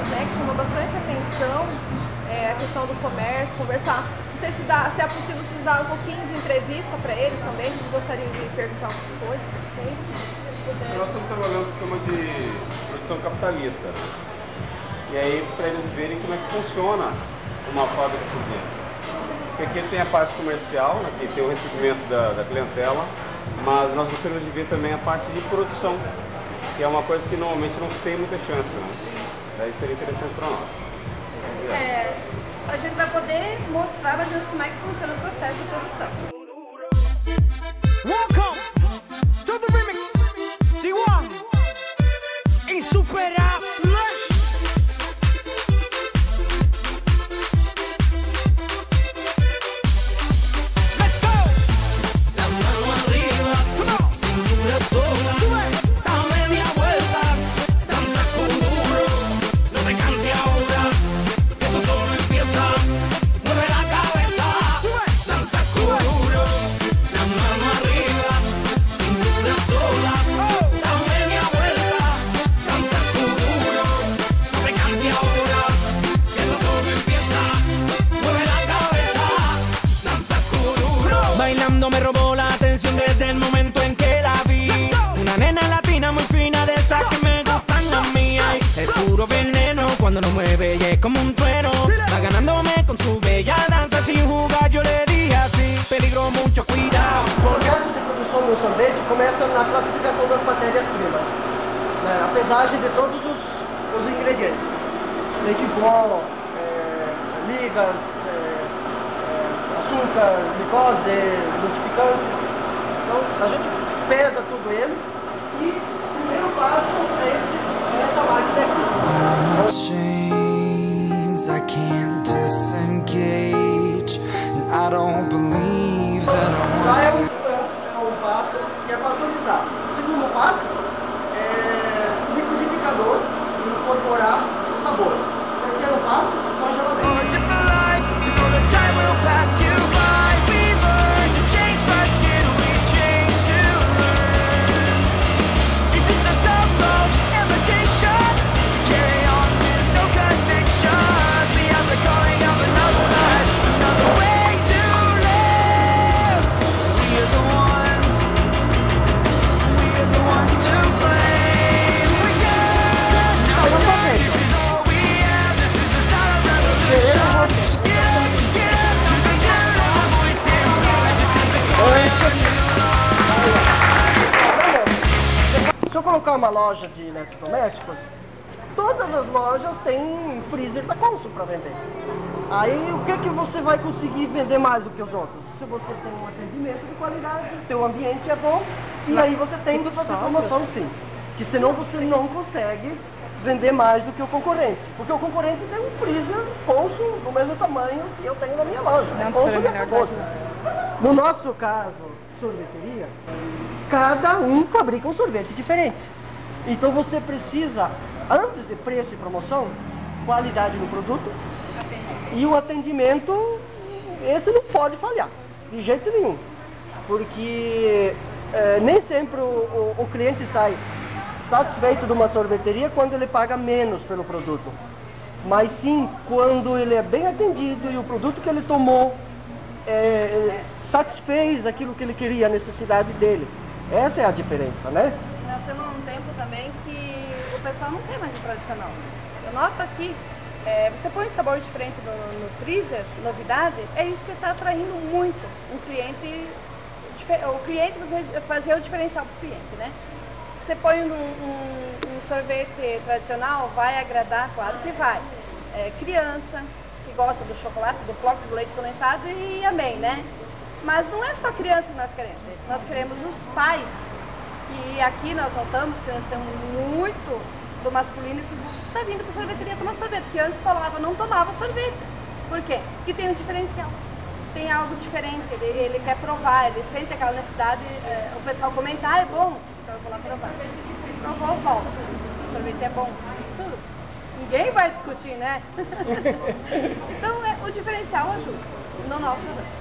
né, que chama bastante atenção, a questão do comércio, conversar. Não sei se é possível vocês dar um pouquinho de entrevista para eles também, se vocês gostariam de perguntar alguma coisa. Nós estamos trabalhando no sistema de produção capitalista, né? E aí para eles verem como é que funciona uma fábrica por dentro. Porque aqui tem a parte comercial, né, que tem o recebimento da clientela, mas nós gostaríamos de ver também a parte de produção, que é uma coisa que normalmente não tem muita chance, né? Daí seria interessante para nós. A gente vai poder mostrar mais ou menos como é que funciona o processo de produção. Welcome to the remix. D1 insuperable. Me robó la atención desde el momento en que la vi. Una nena latina muy fina de esas que me gustan a mí. Ay, es puro veneno cuando lo mueve y es como un trueno. Va ganándome con su bella danza sin jugar. Yo le dije así, peligro, mucho cuidado. O processo de produção do sorvete começa na classificação das matérias-primas, né? A pesagem de todos os ingredientes. Leite em pó, ligas, açúcar, glicose, lubrificantes. Então a gente pesa tudo eles e o primeiro passo é essa máquina aqui. Chains, I can't disengage, and I don't believe that I want to. É um passo que é pastorizar. O segundo passo é liquidificador e incorporar o sabor. O terceiro passo, congelamento. Se eu colocar uma loja de eletrodomésticos, todas as lojas têm freezer da Consul para vender. Aí o que você vai conseguir vender mais do que os outros? Se você tem um atendimento de qualidade, seu ambiente é bom, e aí você tem que fazer promoção sim. Que senão você não consegue vender mais do que o concorrente. Porque o concorrente tem um freezer Consul do mesmo tamanho que eu tenho na minha loja. Consul e acabou. No nosso caso, sorveteria, cada um fabrica um sorvete diferente. Então você precisa, antes de preço e promoção, qualidade no produto e o atendimento, esse não pode falhar, de jeito nenhum. Porque nem sempre o cliente sai satisfeito de uma sorveteria quando ele paga menos pelo produto. Mas sim quando ele é bem atendido e o produto que ele tomou satisfez aquilo que ele queria, a necessidade dele. Essa é a diferença, né? Nós temos um tempo também que o pessoal não tem mais o tradicional. Eu noto aqui, você põe um sabor diferente no freezer, novidade, é isso que está atraindo muito um cliente, o cliente fazer o diferencial para o cliente, né? Você põe um sorvete tradicional, vai agradar, claro que vai. Criança, que gosta do chocolate, do floco de leite condensado e amém, né? Mas não é só criança que nós queremos os pais, que aqui nós notamos que nós temos muito do masculino que está vindo para a sorveteria tomar sorvete, que antes falava, não tomava sorvete. Por quê? Porque tem um diferencial, tem algo diferente, ele quer provar, ele sente aquela necessidade, o pessoal comenta, é bom, então eu vou lá provar. Provou, volta, o sorvete é bom, isso ninguém vai discutir, né? Então o diferencial ajuda no nosso produto.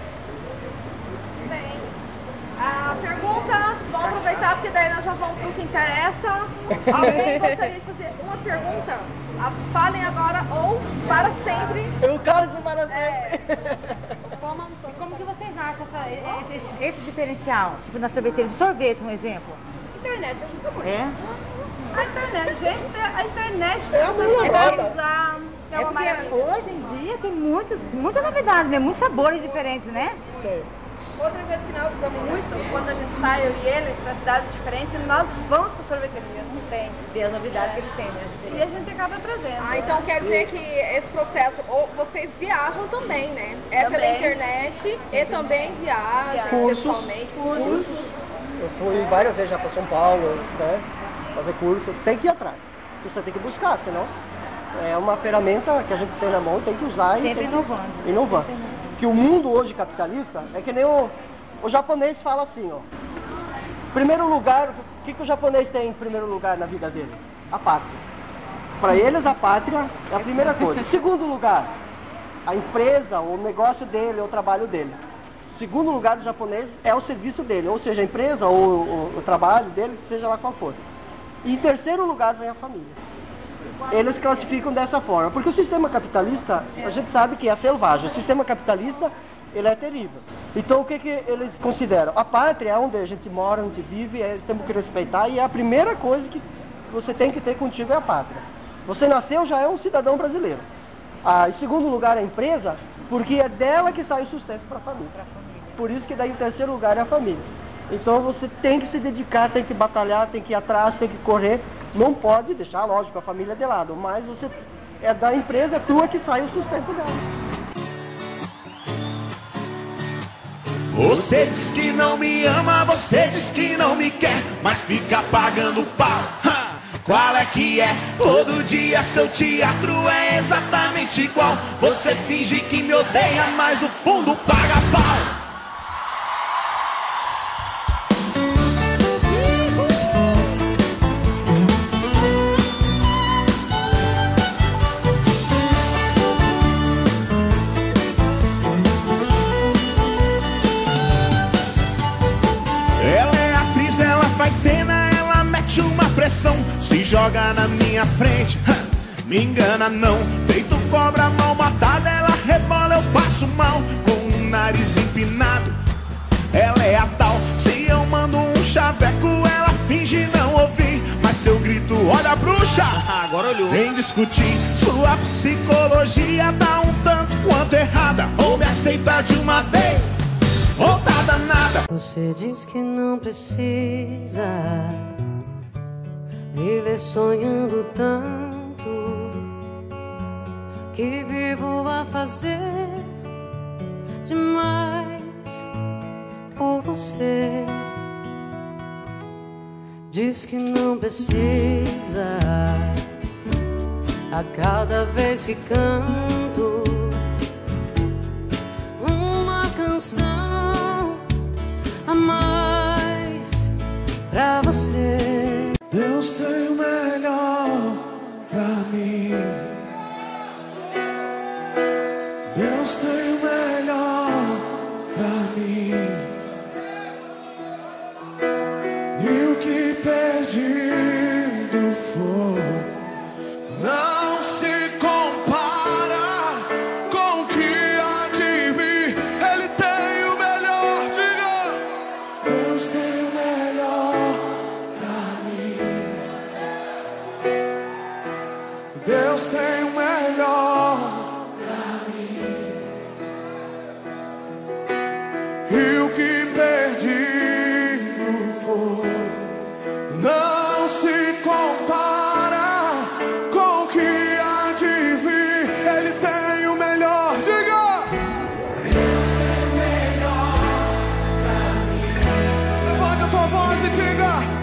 Bem, a pergunta, vamos aproveitar porque daí nós já vamos para o que interessa. Alguém gostaria de fazer uma pergunta? Falem agora ou para sempre. Eu caso para sempre. Como que vocês acham esse diferencial? Tipo, na sorveteria de sorvete, um exemplo. A internet ajuda muito. É? A internet, gente, a internet É uma moda. é uma porque maravilha. hoje em dia tem muitas novidades, né? Muitos sabores diferentes, né? Outra coisa que nós usamos muito, quando a gente sai, eu e ele, para cidades diferentes, nós vamos para sorveteria, não tem. Ver as novidades que eles têm, né? E a gente acaba trazendo. Ah, então quer dizer que esse processo, ou vocês viajam também, né? É pela Também. internet e também viajam Cursos. pessoalmente. Cursos. Eu fui várias vezes já para São Paulo, né? Fazer cursos. Tem que ir atrás. Você tem que buscar, senão é uma ferramenta que a gente tem na mão e tem que usar. Sempre e inovando. Inovando. Que o mundo hoje capitalista é que nem o japonês fala assim, ó. Primeiro lugar, o que o japonês tem em primeiro lugar na vida dele? A pátria. Para eles a pátria é a primeira coisa. Segundo lugar, a empresa, o negócio dele, o trabalho dele. Segundo lugar do japonês é o serviço dele, ou seja, a empresa ou o trabalho dele, seja lá qual for. E em terceiro lugar vem a família. Eles classificam dessa forma, porque o sistema capitalista, a gente sabe que é selvagem. O sistema capitalista, ele é terrível. Então o que eles consideram? A pátria é onde a gente mora, onde vive, temos que respeitar, e a primeira coisa que você tem que ter contigo é a pátria. Você nasceu, já é um cidadão brasileiro. Em segundo lugar, a empresa, porque é dela que sai o sustento para a família. Por isso que daí em terceiro lugar é a família. Então você tem que se dedicar, tem que batalhar, tem que ir atrás, tem que correr. Não pode deixar, lógico, a família de lado, mas você é da empresa, é tua que sai o sustento dela. Você diz que não me ama, você diz que não me quer, mas fica pagando pau. Qual é que é? Todo dia seu teatro é exatamente igual. Você finge que me odeia, mas no fundo paga pau. Se joga na minha frente, me engana não. Feito cobra mal matada, ela rebola, eu passo mal. Com o nariz empinado, ela é a tal. Se eu mando um chaveco, ela finge não ouvir. Mas se eu grito, olha a bruxa, agora olhou. Vem discutir, sua psicologia tá um tanto quanto errada. Ou me aceita de uma vez, ou tá danada. Você diz que não precisa viver sonhando tanto, que vivo a fazer demais por você. Diz que não precisa a cada vez que canto uma canção a mais pra você. Deus tem o melhor pra mim. Deus tem o melhor pra mim. E o que perdido for não se compara com o que há de vir. Ele tem o melhor, diga. Deus tem o melhor pra mim. Deus tem o melhor pra mim. E o que perdido for não se compara com o que há de vir. Ele tem o melhor, diga. Deus tem o melhor pra mim. Levanta a tua voz e diga.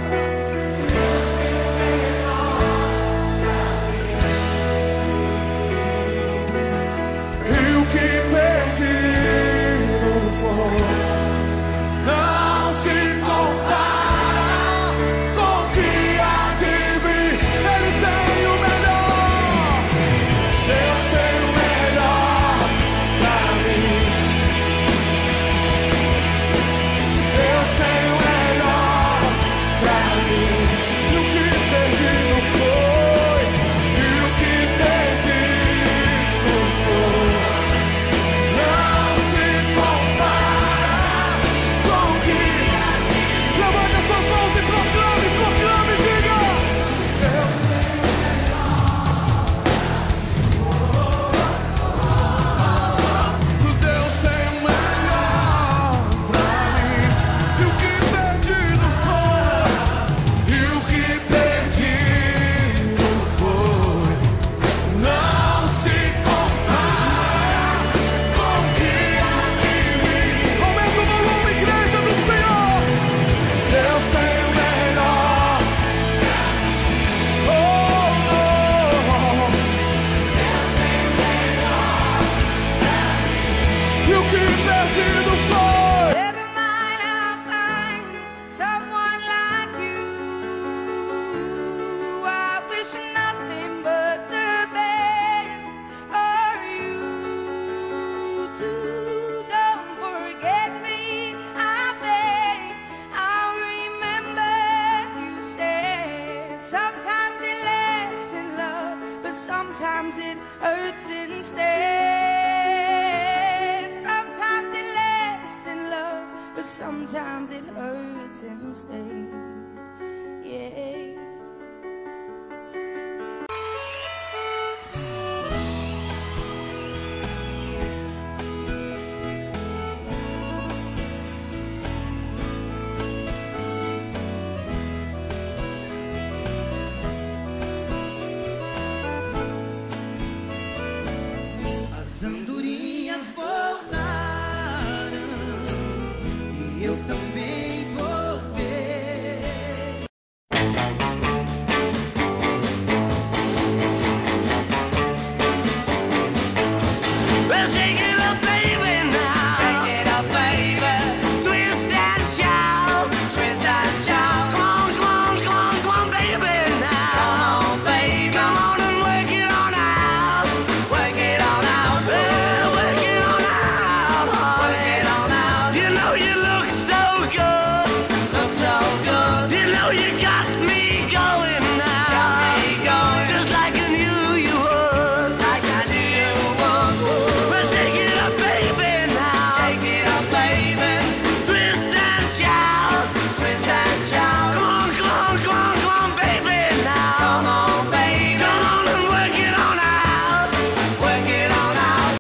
sometimes it hurts instead. Sometimes it lasts in love, but sometimes it hurts instead. Yeah. As andorinhas voltam